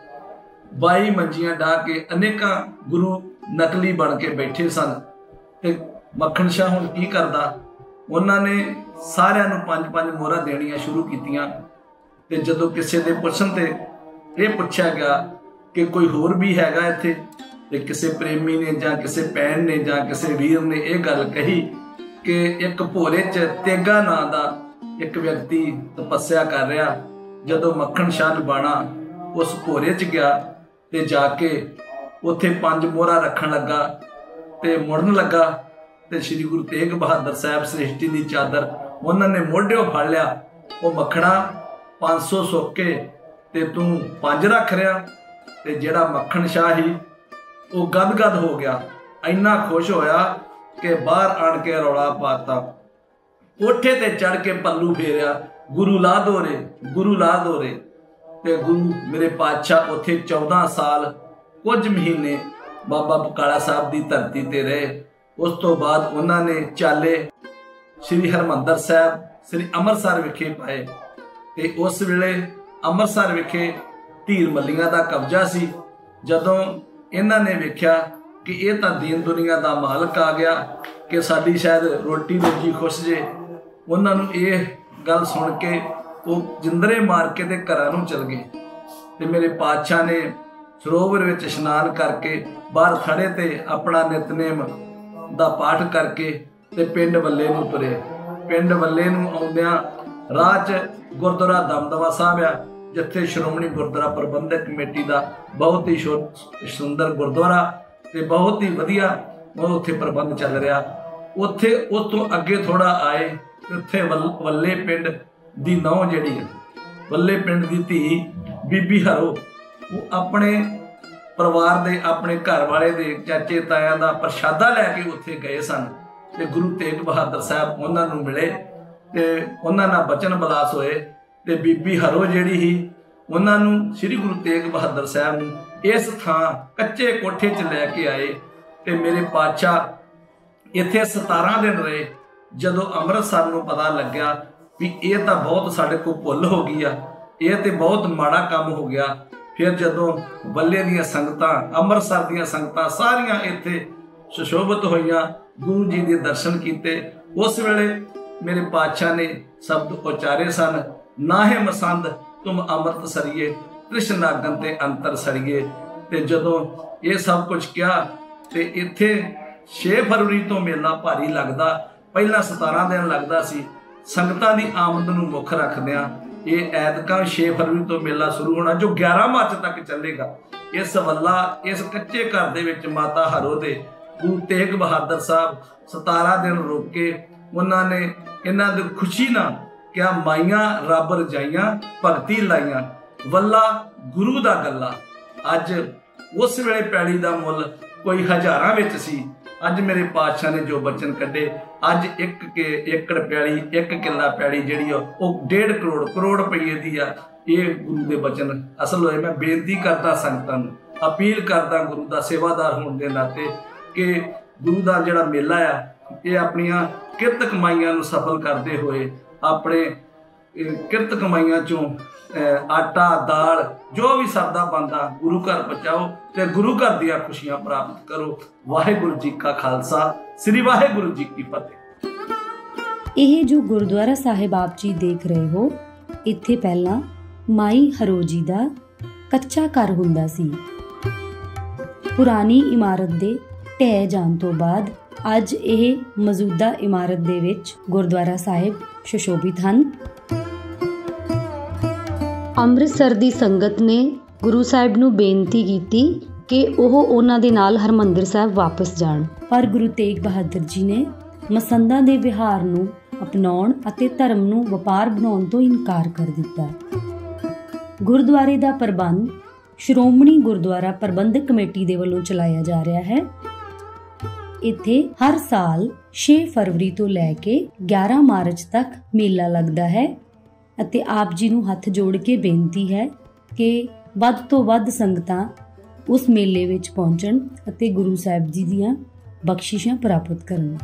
ਬਾਈ ਮੰਜੀਆਂ ਡਾ ਕੇ ਅਨੇਕਾਂ ਗੁਰੂ ਨਕਲੀ ਬਣ ਕੇ ਬੈਠੇ ਸਨ। ਤੇ ਮੱਖਣ ਸ਼ਾਹ ਹੁਣ ਕੀ ਕਰਦਾ, ਉਹਨਾਂ ਨੇ ਸਾਰਿਆਂ ਨੂੰ ਪੰਜ ਪੰਜ ਮੋਹਰਾਂ ਦੇਣੀਆਂ ਸ਼ੁਰੂ ਕੀਤੀਆਂ। ਤੇ ਜਦੋਂ ਕਿਸੇ ਦੇ ਪੁੱਛਣ ਤੇ ਇਹ ਪੁੱਛਿਆ ਗਿਆ ਕਿ ਕੋਈ ਹੋਰ ਵੀ ਹੈਗਾ ਇੱਥੇ, ਤੇ ਕਿਸੇ ਪ੍ਰੇਮੀ ਨੇ ਜਾਂ ਕਿਸੇ ਭੈਣ ਨੇ ਜਾਂ ਕਿਸੇ ਵੀਰ ਨੇ ਇਹ ਗੱਲ ਕਹੀ ਕਿ ਇੱਕ ਭੋਰੇ 'ਚ ਤੇਗਾ ਨਾਂ ਦਾ ਇੱਕ ਵਿਅਕਤੀ ਤਪੱਸਿਆ ਕਰ ਰਿਹਾ। ਜਦੋਂ ਮੱਖਣ ਸ਼ਾਹ ਲੁਬਾਣਾ ਉਸ ਭੋਰੇ 'ਚ ਗਿਆ ਤੇ ਜਾ ਕੇ ਉੱਥੇ ਪੰਜ ਮੋਹਰਾਂ ਰੱਖਣ ਲੱਗਾ ਤੇ ਮੁੜਨ ਲੱਗਾ ਤੇ ਸ੍ਰੀ ਗੁਰੂ ਤੇਗ ਬਹਾਦਰ ਸਾਹਿਬ ਸ੍ਰਿਸ਼ਟੀ ਦੀ ਚਾਦਰ ਉਹਨਾਂ ਨੇ ਮੋਢਿਓਂ ਫੜ ਲਿਆ। ਉਹ ਮੱਖਣਾ ਪੰਜ सौ ਸੁੱਕ ਕੇ ਤੇ ਤੂੰ ਪੰਜ ਰੱਖ ਰਿਹਾ। ਤੇ ਜਿਹੜਾ ਮੱਖਣ ਸ਼ਾਹ ਸੀ ਉਹ ਗਦ-ਗਦ ਹੋ ਗਿਆ, ਇੰਨਾ ਖੁਸ਼ ਹੋਇਆ ਕਿ ਬਾਹਰ ਆਣ ਕੇ ਰੌਲਾ ਪਾਤਾ, ਕੋਠੇ ਤੇ ਚੜ ਕੇ ਪੱਲੂ ਫੇਰਿਆ, ਗੁਰੂ ਲਾ ਦੋਰੇ ਗੁਰੂ ਲਾ ਦੋਰੇ। ਤੇ ਗੁਰੂ ਮੇਰੇ ਪਾਤਸ਼ਾਹ ਉੱਥੇ ਚੌਦਾਂ ਸਾਲ ਕੁਝ ਮਹੀਨੇ ਬਾਬਾ ਬਕਾਲਾ ਸਾਹਿਬ ਦੀ ਧਰਤੀ ਤੇ ਰਹੇ। ਉਸ ਤੋਂ ਬਾਅਦ ਉਹਨਾਂ ਨੇ ਚਾਲੇ ਸ੍ਰੀ ਹਰਮੰਦਰ ਸਾਹਿਬ ਸ੍ਰੀ ਅੰਮ੍ਰਿਤਸਰ ਵਿਖੇ ਪਾਏ। ਤੇ ਉਸ ਵੇਲੇ ਅੰਮ੍ਰਿਤਸਰ ਵਿਖੇ ਧੀਰ ਮੱਲੀਆਂ ਦਾ ਕਬਜ਼ਾ ਸੀ। ਜਦੋਂ ਇਹਨਾਂ ਨੇ ਵੇਖਿਆ ਕਿ ਇਹ ਤਾਂ ਦੀਨ ਦੁਨੀਆ ਦਾ ਮਾਲਕ ਆ ਗਿਆ, ਕਿ ਸਾਡੀ ਸ਼ਾਇਦ ਰੋਟੀ ਰੋਜੀ ਖੁਸ਼ ਜੇ, ਉਹਨਾਂ ਨੂੰ ਇਹ ਗੱਲ ਸੁਣ ਕੇ ਉਹ ਜਿੰਦਰੇ ਮਾਰ ਕੇ ਤੇ ਘਰਾਂ ਨੂੰ ਚਲ ਗਏ। ਤੇ ਮੇਰੇ ਪਾਤਸ਼ਾਹ ਨੇ ਸਰੋਵਰ ਵਿੱਚ ਇਸ਼ਨਾਨ ਕਰਕੇ ਬਾਹਰ ਖੜੇ ਤੇ ਆਪਣਾ ਨਿਤਨੇਮ ਦਾ ਪਾਠ ਕਰਕੇ ਤੇ ਪਿੰਡ ਵੱਲੇ ਨੂੰ ਤੁਰੇ। ਪਿੰਡ ਵੱਲੇ ਨੂੰ ਆਉਂਦਿਆਂ ਰਾਹ 'ਚ ਗੁਰਦੁਆਰਾ ਦਮਦਮਾ ਸਾਹਿਬ ਆ, ਜਿੱਥੇ ਸ਼੍ਰੋਮਣੀ ਗੁਰਦੁਆਰਾ ਪ੍ਰਬੰਧਕ ਕਮੇਟੀ ਦਾ ਬਹੁਤ ਹੀ ਸੁੰਦਰ ਗੁਰਦੁਆਰਾ ਤੇ ਬਹੁਤ ਹੀ ਵਧੀਆ ਉਹ ਉੱਥੇ ਪ੍ਰਬੰਧ ਚੱਲ ਰਿਹਾ। ਉੱਥੇ ਉਸ ਤੋਂ ਅੱਗੇ ਥੋੜਾ ਆਏ, ਉੱਥੇ ਵੱਲੇ ਪਿੰਡ ਦੀ ਨੌਂ ਜਿਹੜੀ ਹੈ, ਵੱਲੇ ਪਿੰਡ ਦੀ ਧੀ ਬੀਬੀ ਹਰੋ, ਉਹ ਆਪਣੇ ਪਰਿਵਾਰ ਦੇ ਆਪਣੇ ਘਰ ਵਾਲੇ ਦੇ ਚਾਚੇ ਤਾਇਆਂ ਦਾ ਪ੍ਰਸ਼ਾਦਾ ਲੈ ਕੇ ਉੱਥੇ ਗਏ ਸਨ। ਤੇ ਗੁਰੂ ਤੇਗ ਬਹਾਦਰ ਸਾਹਿਬ ਉਹਨਾਂ ਨੂੰ ਮਿਲੇ ਤੇ ਉਹਨਾਂ ਨਾਲ ਬਚਨ ਬਲਾਸ ਹੋਏ। ਤੇ ਬੀਬੀ ਹਰੋ ਜਿਹੜੀ ਸੀ, ਉਹਨਾਂ ਨੂੰ ਸ੍ਰੀ ਗੁਰੂ ਤੇਗ ਬਹਾਦਰ ਸਾਹਿਬ ਨੂੰ ਇਸ ਥਾਂ ਕੱਚੇ ਕੋਠੇ 'ਚ ਲੈ ਕੇ ਆਏ। ਤੇ ਮੇਰੇ ਪਾਤਸ਼ਾਹ ਇੱਥੇ ਸਤਾਰਾਂ ਦਿਨ ਰਹੇ। ਜਦੋਂ ਅੰਮ੍ਰਿਤਸਰ ਨੂੰ ਪਤਾ ਲੱਗਿਆ ਵੀ ਇਹ ਤਾਂ ਬਹੁਤ ਸਾਡੇ ਕੋਲ ਭੁੱਲ ਹੋ ਗਈ ਆ, ਇਹ ਤੇ ਬਹੁਤ ਮਾੜਾ ਕੰਮ ਹੋ ਗਿਆ, ਫਿਰ ਜਦੋਂ ਵੱਲੇ ਦੀਆਂ ਸੰਗਤਾਂ, ਅੰਮ੍ਰਿਤਸਰ ਦੀਆਂ ਸੰਗਤਾਂ ਸਾਰੀਆਂ ਇੱਥੇ ਸੁਸ਼ੋਭਿਤ ਹੋਈਆਂ, ਗੁਰੂ ਜੀ ਦੇ ਦਰਸ਼ਨ ਕੀਤੇ, ਉਸ ਵੇਲੇ ਮੇਰੇ ਪਾਤਸ਼ਾਹ ਨੇ ਸ਼ਬਦ ਉਚਾਰੇ ਸਨ, ਨਾਹੇ ਮਸੰਦ ਤੁਮ ਅੰਮ੍ਰਿਤ ਸਰੀਏ, ਕ੍ਰਿਸ਼ਨ ਨਾਗਨ ਤੇ ਅੰਤਰ ਸਰੀਏ। ਤੇ ਜਦੋਂ ਇਹ ਸਭ ਕੁਝ ਕਿਹਾ ਤੇ ਇੱਥੇ ਛੇ ਫਰਵਰੀ ਤੋਂ ਮੇਲਾ ਭਾਰੀ ਲੱਗਦਾ। ਪਹਿਲਾਂ ਸਤਾਰਾਂ ਦਿਨ ਲੱਗਦਾ ਸੀ। ਸੰਗਤਾਂ ਦੀ ਆਮਦ ਨੂੰ ਮੁੱਖ ਰੱਖਦਿਆਂ ਇਹ ਐਤਕਾਂ ਛੇ ਫਰਵਰੀ ਤੋਂ ਮੇਲਾ ਸ਼ੁਰੂ ਹੋਣਾ, ਜੋ ਗਿਆਰਾਂ ਮਾਰਚ ਤੱਕ ਚੱਲੇਗਾ। ਇਸ ਵੱਲਾ ਇਸ ਕੱਚੇ ਘਰ ਦੇ ਵਿੱਚ ਮਾਤਾ ਹਰੋ ਦੇ ਗੁਰੂ ਤੇਗ ਬਹਾਦਰ ਸਾਹਿਬ ਸਤਾਰਾਂ ਦਿਨ ਰੁਕ ਕੇ ਉਹਨਾਂ ਨੇ ਇਹਨਾਂ ਦੀ ਖੁਸ਼ੀ ਨਾਲ ਕਿਹਾ, ਮਾਈਆਂ ਰੱਬ ਰਜਾਈਆਂ ਭਗਤੀ ਲਾਈਆਂ, ਵੱਲਾ ਗੁਰੂ ਦਾ ਗੱਲਾ। ਅੱਜ ਉਸ ਵੇਲੇ ਪੈਲੀ ਦਾ ਮੁੱਲ ਕੋਈ ਹਜ਼ਾਰਾਂ ਵਿੱਚ ਸੀ। ਅੱਜ ਮੇਰੇ ਪਾਤਸ਼ਾਹ ਨੇ ਜੋ ਬਚਨ ਕੱਢੇ, ਅੱਜ ਇੱਕ ਕੇ ਏਕੜ ਪੈਲੀ, ਇੱਕ ਕਿੱਲਾ ਪੈਲੀ ਜਿਹੜੀ ਆ ਉਹ ਡੇਢ ਕਰੋੜ ਕਰੋੜ ਰੁਪਈਏ ਦੀ ਆ। ਇਹ ਗੁਰੂ ਦੇ ਬਚਨ ਅਸਲ ਹੋਏ। ਮੈਂ ਬੇਨਤੀ ਕਰਦਾ ਸੰਗਤਾਂ ਨੂੰ, ਅਪੀਲ ਕਰਦਾ ਗੁਰੂ ਦਾ ਸੇਵਾਦਾਰ ਹੋਣ ਦੇ ਨਾਤੇ, ਕਿ ਗੁਰੂ ਦਾ ਜਿਹੜਾ ਮੇਲਾ ਆ ਇਹ ਆਪਣੀਆਂ ਕਿਰਤ ਕਮਾਈਆਂ ਨੂੰ ਸਫਲ ਕਰਦੇ ਹੋਏ ਆਪਣੇ ਕਿਰਤ ਕਮਾਈਆਂ ਚੋਂ ਆਟਾ ਦਾਲ ਜੋ ਵੀ ਸਰਦਾ ਬਣਦਾ ਗੁਰੂ ਘਰ ਪਹੁੰਚਾਓ ਤੇ ਗੁਰੂ ਘਰ ਦੀਆਂ ਖੁਸ਼ੀਆਂ ਪ੍ਰਾਪਤ ਕਰੋ। ਵਾਹਿਗੁਰੂ ਜੀ ਕਾ ਖਾਲਸਾ, ਸ੍ਰੀ ਵਾਹਿਗੁਰੂ ਜੀ ਕੀ ਫਤਿਹ। ਇਹ ਜੋ ਗੁਰਦੁਆਰਾ ਸਾਹਿਬ ਆਪ ਜੀ ਦੇਖ ਰਹੇ ਹੋ, ਇੱਥੇ ਪਹਿਲਾਂ ਮਾਈ ਹਰੋ ਜੀ ਦਾ ਕੱਚਾ ਘਰ ਹੁੰਦਾ ਸੀ। ਪੁਰਾਣੀ ਇਮਾਰਤ ਦੇ ਢਹਿ ਜਾਣ ਤੋਂ ਬਾਅਦ ਅੱਜ ਇਹ ਮੌਜੂਦਾ ਇਮਾਰਤ ਦੇ ਵਿੱਚ ਗੁਰਦੁਆਰਾ ਸਾਹਿਬ ਸੁਸ਼ੋਭਿਤ ਹਨ। ਅੰਮ੍ਰਿਤਸਰ ਦੀ ਸੰਗਤ ਨੇ ਗੁਰੂ ਸਾਹਿਬ ਨੂੰ ਬੇਨਤੀ ਕੀਤੀ ਕਿ ਉਹ ਉਹਨਾਂ ਦੇ ਨਾਲ ਹਰਮੰਦਰ ਸਾਹਿਬ ਵਾਪਸ ਜਾਣ, ਪਰ ਗੁਰੂ ਤੇਗ ਬਹਾਦਰ ਜੀ ਨੇ ਮਸੰਦਾਂ ਦੇ ਵਿਹਾਰ ਨੂੰ ਅਪਣਾਉਣ ਅਤੇ ਧਰਮ ਨੂੰ ਵਪਾਰ ਬਣਾਉਣ ਤੋਂ ਇਨਕਾਰ ਕਰ ਦਿੱਤਾ। ਗੁਰਦੁਆਰੇ ਦਾ ਪ੍ਰਬੰਧ ਸ਼੍ਰੋਮਣੀ ਗੁਰਦੁਆਰਾ ਪ੍ਰਬੰਧਕ ਕਮੇਟੀ ਦੇ ਵੱਲੋਂ ਚਲਾਇਆ ਜਾ ਰਿਹਾ ਹੈ। ਇੱਥੇ ਹਰ ਸਾਲ ਛੇ ਫਰਵਰੀ ਤੋਂ ਲੈ ਕੇ ਗਿਆਰਾਂ ਮਾਰਚ ਤੱਕ ਮੇਲਾ ਲੱਗਦਾ ਹੈ ਅਤੇ ਆਪ ਜੀ ਨੂੰ ਹੱਥ ਜੋੜ ਕੇ ਬੇਨਤੀ ਹੈ ਕਿ ਵੱਧ ਤੋਂ ਵੱਧ ਸੰਗਤਾਂ ਉਸ ਮੇਲੇ ਵਿੱਚ ਪਹੁੰਚਣ ਅਤੇ ਗੁਰੂ ਸਾਹਿਬ ਜੀ ਦੀਆਂ ਬਖਸ਼ਿਸ਼ਾਂ ਪ੍ਰਾਪਤ ਕਰਨ।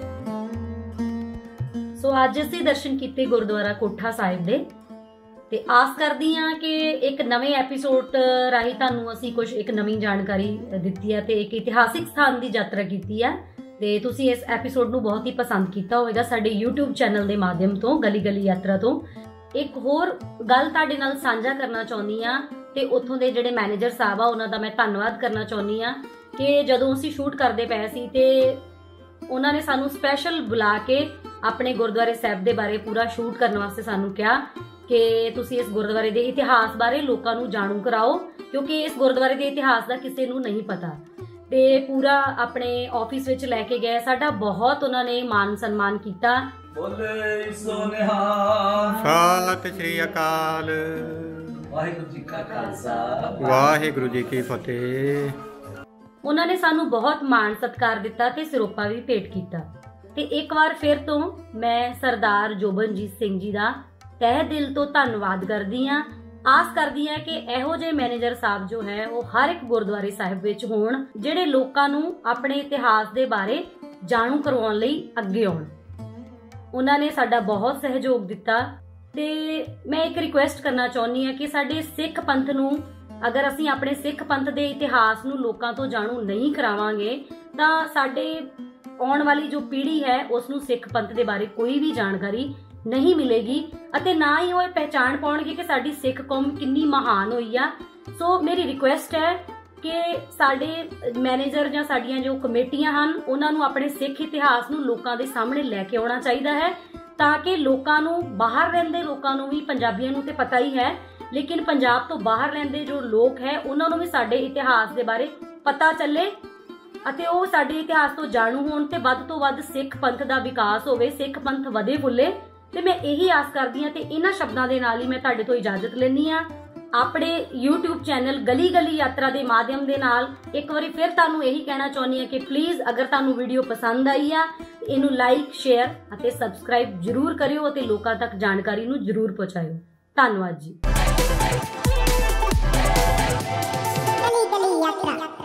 ਸੋ ਅੱਜ ਅਸੀਂ ਦਰਸ਼ਨ ਕੀਤੇ ਗੁਰਦੁਆਰਾ ਕੋਠਾ ਸਾਹਿਬ ਦੇ, ਤੇ ਆਸ ਕਰਦੀ ਹਾਂ ਕਿ ਇੱਕ ਨਵੇਂ ਐਪੀਸੋਡ ਰਾਹੀਂ ਤੁਹਾਨੂੰ ਅਸੀਂ ਕੁਝ ਇੱਕ ਨਵੀਂ ਜਾਣਕਾਰੀ ਦਿੱਤੀ ਹੈ ਤੇ ਇੱਕ ਇਤਿਹਾਸਿਕ ਸਥਾਨ ਦੀ ਯਾਤਰਾ ਕੀਤੀ ਹੈ, ਤੇ ਤੁਸੀਂ ਇਸ ਐਪੀਸੋਡ ਨੂੰ ਬਹੁਤ ਹੀ ਪਸੰਦ ਕੀਤਾ ਹੋਵੇਗਾ ਸਾਡੇ YouTube ਚੈਨਲ ਦੇ ਮਾਧਿਅਮ ਤੋਂ, ਗਲੀ ਗਲੀ ਯਾਤਰਾ ਤੋਂ। ਇੱਕ ਹੋਰ ਗੱਲ ਤੁਹਾਡੇ ਨਾਲ ਸਾਂਝਾ ਕਰਨਾ ਚਾਹੁੰਦੀ ਹਾਂ, ਤੇ ਉੱਥੋਂ ਦੇ ਜਿਹੜੇ ਮੈਨੇਜਰ ਸਾਹਿਬ ਆ ਉਹਨਾਂ ਦਾ ਮੈਂ ਧੰਨਵਾਦ ਕਰਨਾ ਚਾਹੁੰਦੀ ਹਾਂ ਕਿ ਜਦੋਂ ਅਸੀਂ ਸ਼ੂਟ ਕਰਦੇ ਪਏ ਸੀ ਤੇ ਉਹਨਾਂ ਨੇ ਸਾਨੂੰ ਸਪੈਸ਼ਲ ਬੁਲਾ ਕੇ ਆਪਣੇ ਗੁਰਦੁਆਰੇ ਸਾਹਿਬ ਦੇ ਬਾਰੇ ਪੂਰਾ ਸ਼ੂਟ ਕਰਨ ਵਾਸਤੇ ਸਾਨੂੰ ਕਿਹਾ ਕਿ ਤੁਸੀਂ ਇਸ ਗੁਰਦੁਆਰੇ ਦੇ ਇਤਿਹਾਸ ਬਾਰੇ ਲੋਕਾਂ ਨੂੰ ਜਾਣੂ ਕਰਾਓ, ਕਿਉਂਕਿ ਇਸ ਗੁਰਦੁਆਰੇ ਦੇ ਇਤਿਹਾਸ ਦਾ ਕਿਸੇ ਨੂੰ ਨਹੀਂ ਪਤਾ। ਤੇ ਪੂਰਾ ਆਪਣੇ ਆਫਿਸ ਵਿੱਚ ਲੈ ਕੇ ਗਏ, ਸਾਡਾ ਬਹੁਤ ਉਹਨਾਂ ਨੇ ਮਾਨ ਸਨਮਾਨ ਕੀਤਾ। ਬੋਲੇ ਸੋ ਨਿਹਾਲ, ਸਤਿ ਸ੍ਰੀ ਅਕਾਲ, ਵਾਹਿਗੁਰੂ ਜੀ ਕਾ ਖਾਲਸਾ, ਵਾਹਿਗੁਰੂ ਜੀ ਕੀ ਫਤਿਹ। ਉਹਨਾਂ ਨੇ ਸਾਨੂੰ ਬਹੁਤ ਮਾਣ ਸਤਿਕਾਰ ਦਿੱਤਾ ਤੇ ਸਿਰੋਪਾ ਵੀ ਭੇਟ ਕੀਤਾ। ਤੇ ਇੱਕ ਵਾਰ ਫਿਰ ਤੋਂ ਮੈਂ ਸਰਦਾਰ ਜੋਬਨਜੀਤ ਸਿੰਘ ਜੀ ਦਾ ਤਹਿ ਦਿਲ ਤੋਂ ਧੰਨਵਾਦ ਕਰਦੀ ਹਾਂ। ਆਸ ਕਰਦੀ ਹਾਂ ਕਿ ਇਹੋ ਜਿਹੇ ਮੈਨੇਜਰ ਸਾਹਿਬ ਜੋ ਹੈ ਉਹ ਹਰ ਇੱਕ ਗੁਰਦੁਆਰੇ ਸਾਹਿਬ ਵਿੱਚ ਹੋਣ, ਜਿਹੜੇ ਲੋਕਾਂ ਨੂੰ ਆਪਣੇ ਇਤਿਹਾਸ ਦੇ ਬਾਰੇ ਜਾਣੂ ਕਰਵਾਉਣ ਲਈ ਅੱਗੇ ਆਉਣ। ਉਹਨਾਂ ਨੇ ਸਾਡਾ ਬਹੁਤ ਸਹਿਯੋਗ ਦਿੱਤਾ। ਤੇ ਮੈਂ ਇੱਕ ਰਿਕੁਐਸਟ ਕਰਨਾ ਚਾਹੁੰਦੀ ਹਾਂ ਕਿ ਸਾਡੇ ਸਿੱਖ ਪੰਥ ਨੂੰ, ਅਗਰ ਅਸੀਂ ਆਪਣੇ ਸਿੱਖ ਪੰਥ ਦੇ ਇਤਿਹਾਸ ਨੂੰ ਲੋਕਾਂ ਤੋਂ ਜਾਣੂ ਨਹੀਂ ਕਰਾਵਾਂਗੇ ਤਾਂ ਸਾਡੇ ਆਉਣ ਵਾਲੀ ਜੋ ਪੀੜ੍ਹੀ ਹੈ ਉਸ ਨੂੰ ਸਿੱਖ ਪੰਥ ਦੇ ਬਾਰੇ ਕੋਈ ਵੀ ਜਾਣਕਾਰੀ ਨਹੀਂ ਮਿਲੇਗੀ, ਅਤੇ ਨਾ ਹੀ ਉਹ ਪਹਿਚਾਣ ਪਾਉਣਗੇ ਕਿ ਸਾਡੀ ਸਿੱਖ ਕੌਮ ਕਿੰਨੀ ਮਹਾਨ ਹੋਈ ਆ। ਸੋ ਮੇਰੀ ਰਿਕੁਐਸਟ ਹੈ ਕਿ ਸਾਡੇ ਮੈਨੇਜਰ ਜਾਂ ਸਾਡੀਆਂ ਜੋ ਕਮੇਟੀਆਂ ਹਨ ਉਹਨਾਂ ਨੂੰ ਆਪਣੇ ਸਿੱਖ ਇਤਿਹਾਸ ਨੂੰ ਲੋਕਾਂ ਦੇ ਸਾਹਮਣੇ ਲੈ ਕੇ ਆਉਣਾ ਚਾਹੀਦਾ ਹੈ, ਤਾਂ ਕਿ ਲੋਕਾਂ ਨੂੰ, ਬਾਹਰ ਰਹਿੰਦੇ ਲੋਕਾਂ ਨੂੰ ਵੀ, ਪੰਜਾਬੀਆਂ ਨੂੰ ਤੇ ਪਤਾ ਹੀ ਹੈ, ਲੇਕਿਨ ਪੰਜਾਬ ਤੋਂ ਬਾਹਰ ਰਹਿੰਦੇ ਜੋ ਲੋਕ ਹੈ ਉਹਨਾਂ ਨੂੰ ਵੀ ਸਾਡੇ ਇਤਿਹਾਸ ਦੇ ਬਾਰੇ ਪਤਾ ਚੱਲੇ ਅਤੇ ਉਹ ਸਾਡੇ ਇਤਿਹਾਸ ਤੋਂ ਜਾਣੂ ਹੋਣ ਤੇ ਵੱਧ ਤੋਂ ਵੱਧ ਸਿੱਖ ਪੰਥ ਦਾ ਵਿਕਾਸ ਹੋਵੇ, ਸਿੱਖ ਪੰਥ ਵਧੇ ਫੁੱਲੇ। ਤੇ ਮੈਂ ਇਹੀ ਆਸ ਕਰਦੀ ਹਾਂ ਤੇ ਇਹਨਾਂ ਸ਼ਬਦਾਂ ਦੇ ਨਾਲ ਹੀ ਮੈਂ ਤੁਹਾਡੇ ਤੋਂ ਇਜਾਜ਼ਤ ਲੈਂਦੀ ਹਾਂ। ਆਪਣੇ YouTube ਚੈਨਲ ਗਲੀ ਗਲੀ ਯਾਤਰਾ ਦੇ ਮਾਧਿਅਮ ਦੇ ਨਾਲ ਇੱਕ ਵਾਰੀ ਫਿਰ ਤੁਹਾਨੂੰ ਇਹੀ ਕਹਿਣਾ ਚਾਹੁੰਦੀ ਹਾਂ ਕਿ ਪਲੀਜ਼ ਅਗਰ ਤੁਹਾਨੂੰ ਵੀਡੀਓ ਪਸੰਦ ਆਈ ਆ ਇਹਨੂੰ ਲਾਈਕ, ਸ਼ੇਅਰ ਅਤੇ ਸਬਸਕ੍ਰਾਈਬ ਜ਼ਰੂਰ ਕਰਿਓ ਅਤੇ ਲੋਕਾਂ ਤੱਕ ਜਾਣਕਾਰੀ ਨੂੰ ਜ਼ਰੂਰ ਪਹੁੰਚਾਇਓ। ਧੰਨਵਾਦ ਜੀ। ਗਲੀ ਗਲੀ ਯਾਤਰਾ।